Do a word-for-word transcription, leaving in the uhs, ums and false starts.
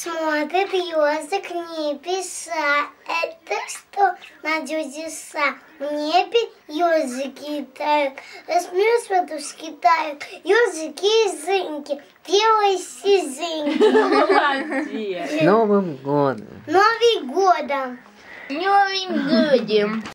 Смотрит ежик небеса. Это что на чудеса? В небе ежики летают, рассмеются ветушки тают. Ежики и зыньки, белые сизыньки. Молодец. С Новым годом! Новый годом! Новым годом!